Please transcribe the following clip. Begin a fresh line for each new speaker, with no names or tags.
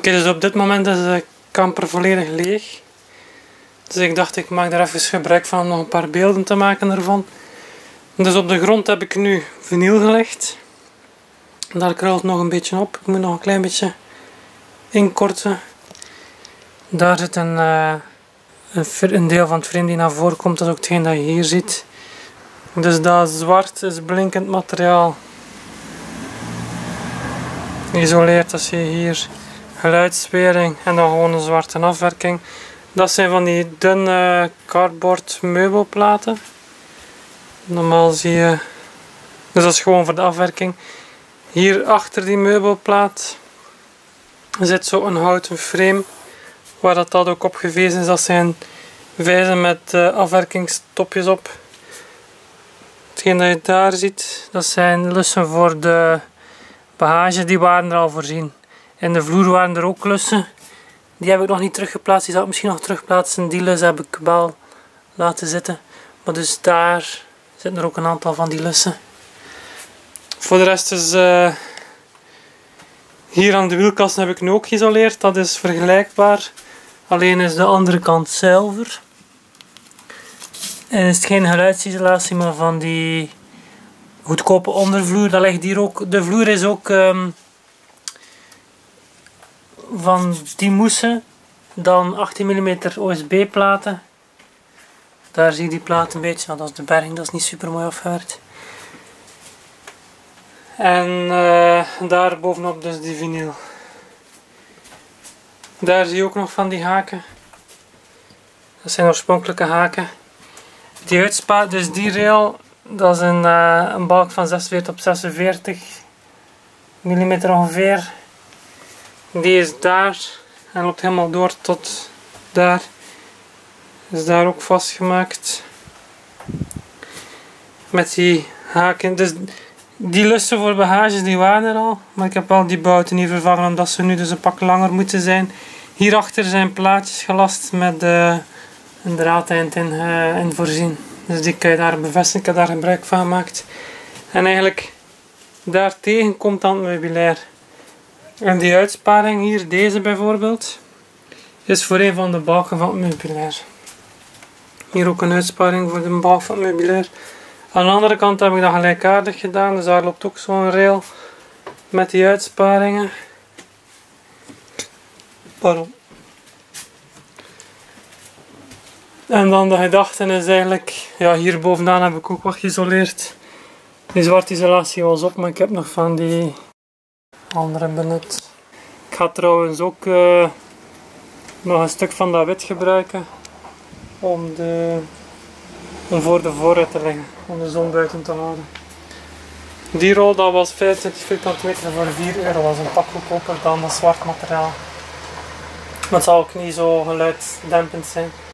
Oké, dus op dit moment is de camper volledig leeg. Dus ik dacht, ik maak daar even gebruik van om nog een paar beelden te maken ervan. Dus op de grond heb ik nu vinyl gelegd. Daar kruilt nog een beetje op. Ik moet nog een klein beetje inkorten. Daar zit een deel van het frame die naar voren komt. Dat is ook hetgeen dat je hier ziet. Dus dat zwart is blinkend materiaal. Geïsoleerd, dat zie je hier. Geluidswering en dan gewoon een zwarte afwerking. Dat zijn van die dunne cardboard meubelplaten. Normaal zie je... Dus dat is gewoon voor de afwerking. Hier achter die meubelplaat zit zo een houten frame. Waar dat ook op gewezen is. Dat zijn vijzen met afwerkingstopjes op. Hetgeen dat je daar ziet, dat zijn lussen voor de bagage. Die waren er al voorzien. In de vloer waren er ook lussen. Die heb ik nog niet teruggeplaatst. Die zal ik misschien nog terugplaatsen. Die lus heb ik wel laten zitten. Maar dus daar zitten er ook een aantal van die lussen. Voor de rest is... hier aan de wielkasten heb ik nu ook geïsoleerd. Dat is vergelijkbaar. Alleen is de andere kant zilver. En is het geen geluidsisolatie, maar van die goedkope ondervloer. Dat ligt hier ook. De vloer is ook van die moessen. Dan 18 mm OSB platen. Daar zie je die plaat een beetje. Nou, dat is de berging, dat is niet super mooi afgewerkt. En daar bovenop dus die vinyl. Daar zie je ook nog van die haken. Dat zijn oorspronkelijke haken. Die uitspaat, dus die rail, dat is een balk van 46 op 46 mm ongeveer. Die is daar en loopt helemaal door tot daar. Is daar ook vastgemaakt. Met die haken. Dus die lussen voor bagages die waren er al. Maar ik heb wel die bouten niet vervangen omdat ze nu dus een pak langer moeten zijn. Hierachter zijn plaatjes gelast met een draadeind in voorzien. Dus die kan je daar bevestigen. Ik heb daar gebruik van gemaakt. En eigenlijk daartegen komt dan het meubilair. En die uitsparing hier, deze bijvoorbeeld, is voor een van de balken van het meubilair. Hier ook een uitsparing voor de balk van het meubilair. Aan de andere kant heb ik dat gelijkaardig gedaan. Dus daar loopt ook zo'n rail met die uitsparingen. Pardon. En dan de gedachte is eigenlijk, ja, hier bovenaan heb ik ook wat geïsoleerd. Die zwarte isolatie was op, maar ik heb nog van die andere benut. Ik ga trouwens ook nog een stuk van dat wit gebruiken om voor de vooruit te leggen, om de zon buiten te houden. Die rol dat was 25 vierkante meter voor 4 euro, was een pak goedkoper dan dat zwart materiaal. Maar het zal ook niet zo geluidsdempend zijn.